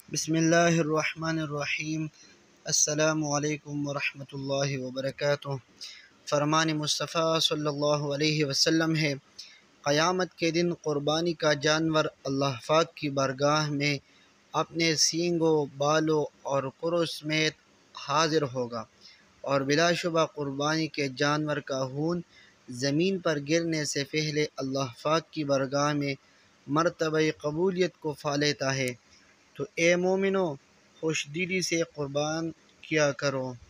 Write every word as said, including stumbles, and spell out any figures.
बिस्मिल्लाहिर्रहमानिर्रहीम। अस्सलामु अलैकुम वरहमतुल्लाहि वबरकातुहू। फरमान मुस्तफ़ा सल्लल्लाहु अलैहि वसल्लम है, क़यामत के दिन क़ुरबानी का जानवर अल्लाह पाक की बारगाह में अपने सींगों, बालों और कुरों समेत हाजिर होगा और बिलाशुबा क़ुरबानी के जानवर का खून ज़मीन पर गिरने से पहले अल्लाह पाक की बारगाह में मर्तबे कबूलियत को पा लेता है। तो ए मोमिनो, खुशदिली से क़ुरबान किया करो।